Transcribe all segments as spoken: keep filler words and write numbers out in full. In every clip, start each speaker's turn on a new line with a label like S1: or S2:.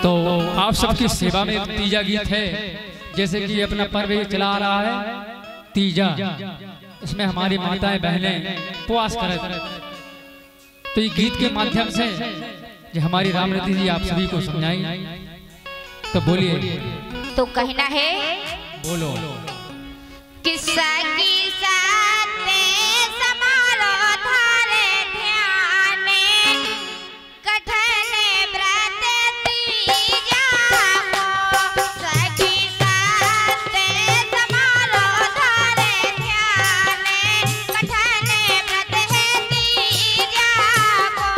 S1: तो आप सबकी सेवा में एक तीजा गीत है, जैसे कि अपना पर्व चला रहा है तीजा, इसमें हमारी माताएं बहनें उपवास करें, तो ये गीत के माध्यम से जो हमारी रामरती जी आप सभी को समझाई, तो बोलिए।
S2: तो कहना है,
S1: बोलो।
S2: किस्सा की साथे समारो थारे ध्यान, कठन व्रत तीजा को, सखी साथे समारो थारे ध्यान, कठन व्रत है तीजा को।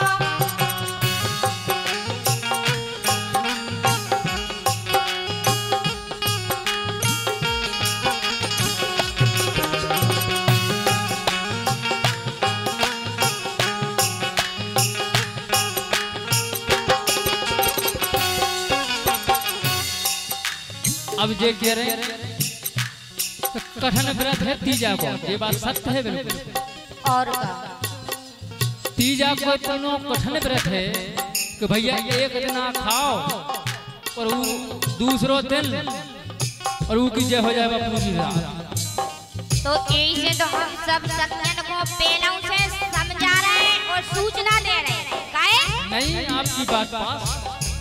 S1: अब जे कह रहे तो कठन व्रत है तीजा को, ये बात सत्य है बिल्कुल।
S2: और
S1: तीजा को कोनो कठन व्रत है कि भैया एक दिन खाओ और वो दूसरो दिन और वो की जय हो जाएगा पूरी रात।
S2: तो ऐसे तो हम सब सज्जन को पहले से समझा रहे हैं और सूचना दे रहे हैं। काहे?
S1: नहीं, आपकी बात पास।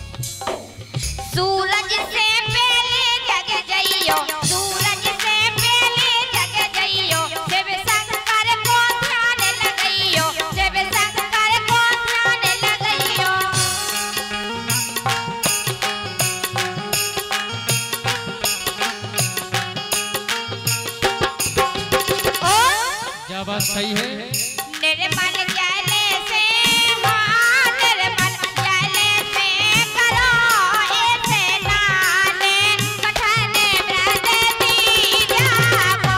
S2: सूरज से पहले जग जइयो, सूरज से पहले जग जइयो, शिव शंकर को ध्यान लगइयो, शिव शंकर को ध्यान लगइयो। ओ
S1: क्या बात सही है?
S2: निर्मल जल से हाँ, निर्मल जल से करो स्नान, कठन व्रत तीजा को।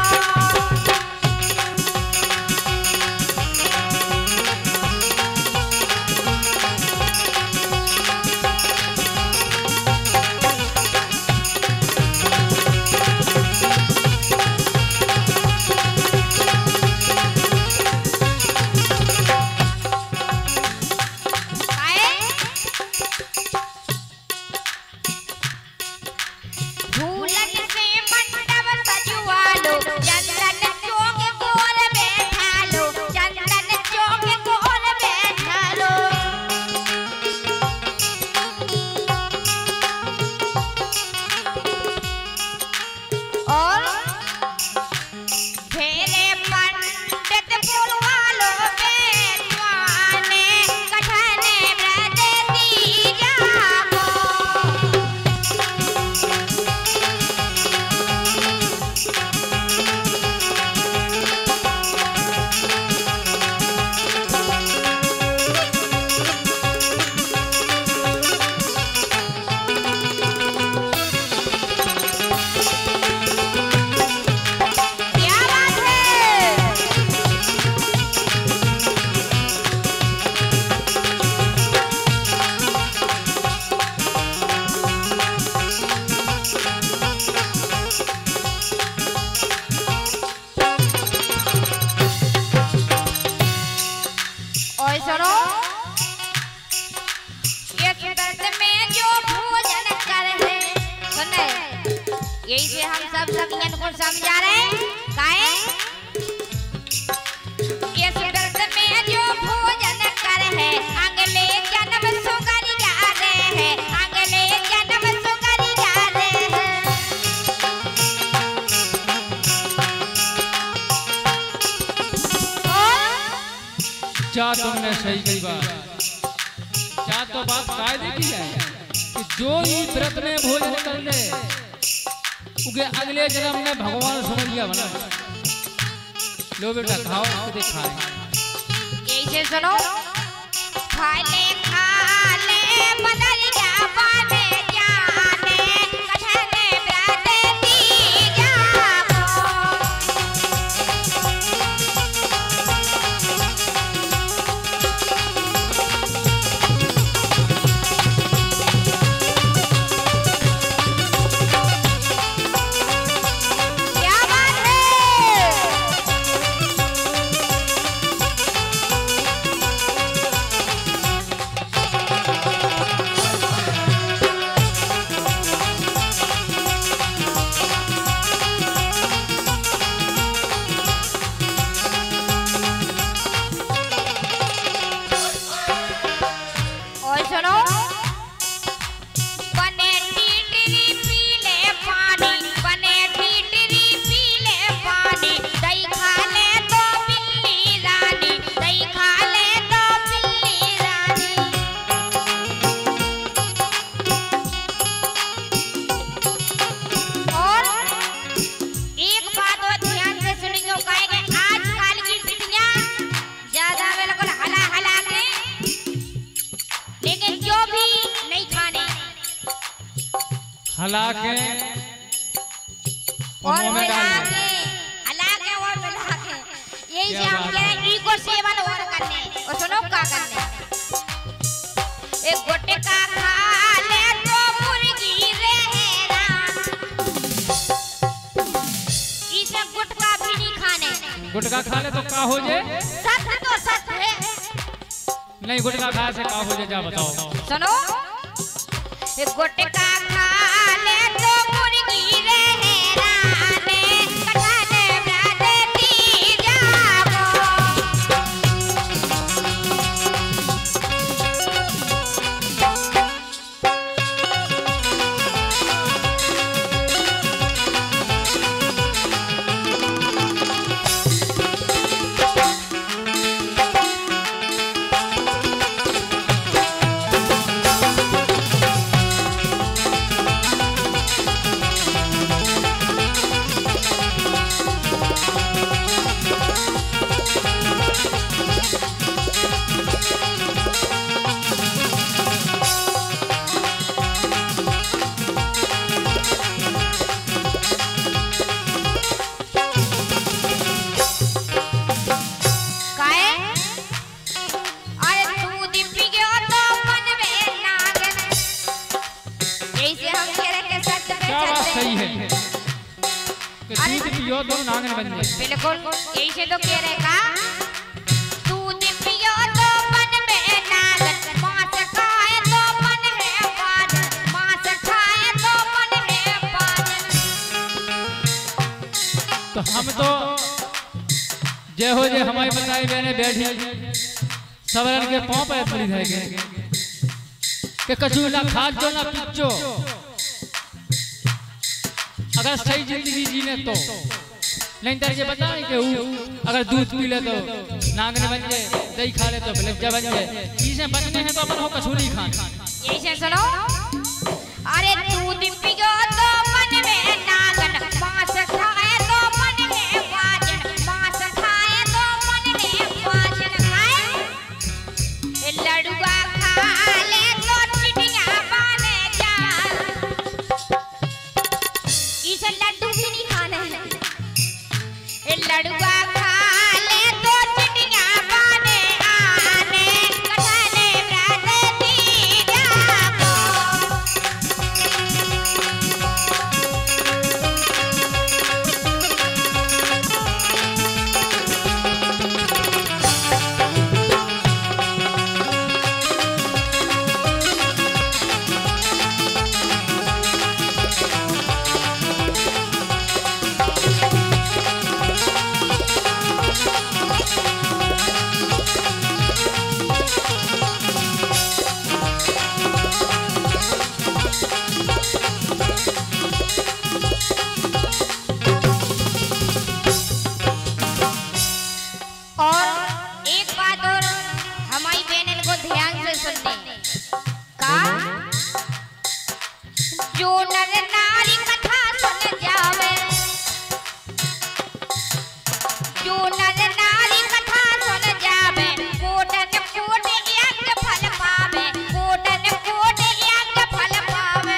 S2: काहे? फूलन से मंडप सजवा लो, चंदन चौक गोल बैठा लो, चंदन चौक गोल बैठा लो। और फेरे पंडित बुलवा लो बेटवाने, कठन व्रत तीजा को। क्या बात है? और सुनो, इस व्रत में जो भोजन कर है, सुने, यही से हम सब सज्जन को समझा रहे हैं। काहे? इस व्रत में जो भोजन कर है, अगले जन्म सुगर जा रहे हैं, अगले जन्म सुगर जा रहे हैं। और
S1: क्या तुमने सही कही बात? क्या तो बात कायदे की है कि जो ही व्रत में भोजन कर ले उगे अगले जन्म में भगवान समझ लिया बना। लो बेटा खाओ, खुद खाए।
S2: ऐसे सुनो, खाले खाले बदरिया बाने जाने, कठन व्रत तीजा को। क्या बात है?
S1: हला के
S2: और मिला के हला के और मिला के यही से हम कह रहे ई को सेवन और करने और सुनो क्या करने एक गुटका खा ले तो मुर्गी रहेरा इसे गुटका भी नहीं खाने
S1: गुटका खा ले तो का हो जे
S2: सच तो सच है
S1: नहीं गुटका खा से का हो जे जा बताओ
S2: सुनो एक गुटका खा ले तो मुर्गी रहेरा ने कठाने ब्राद दी जाओ
S1: सही है कि दूध पियो तो नांगन बन जाए
S2: बिल्कुल यही से तो कह रहे का दूध पियो तो मन में नागन मांस खाए तो मन है पाजन मांस खाए तो मन है पाजन
S1: तो हम तो जय हो जय हमारी बताई बहने बैठी सबरन के पांव पे पड़ी जाएगी कि कछु ना खाद जो ना पिचो अगर सही जिंदगी जीने तो नहीं तो ये बता नहीं कि अगर दूध पी ले तो नांगन बन जाए दही खा ले तो बलज्जा बन जाए चीजें बनने हैं तो अपन को कछु नहीं खाना
S2: यही से सुनो अरे दूध पियो तो मन में नागन मांस खाए तो मन है पाजन मांस खाए तो मन है पाजन खाए लड़ुआ खा ले तो चिड़िया बने जान इसे लड्डू भी नहीं खाने हैं लड़ुआ खा ले तो चिड़िया बने आने कठाने ब्राद दी जाओ जो नर नारी कथा सुन जावे जो नर नारी कथा सुन जावे कोटन कोट यज्ञ फल पावे कोटन कोट यज्ञ फल पावे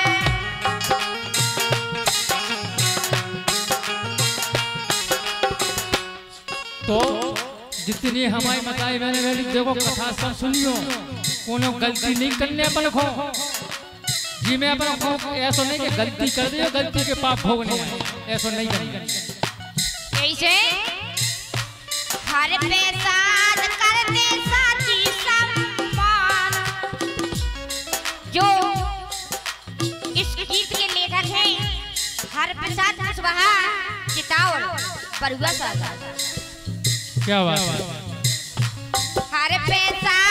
S1: तो जितनी हमारी बताई मैंने मेरी देखो कथा सब सुनियो कोनो गलती नहीं करने अपन को जी में अपन को ऐसा नहीं कि गलती कर दियो गलती के पाप भोगने आए ऐसा नहीं करना
S2: कैसे हर पेशाद कर दे साची सम्मान जो इस गीत के लेखक हैं हर प्रसाद कुशवाहा चितावल बरुआ साहब
S1: क्या बात है
S2: हर पेशाद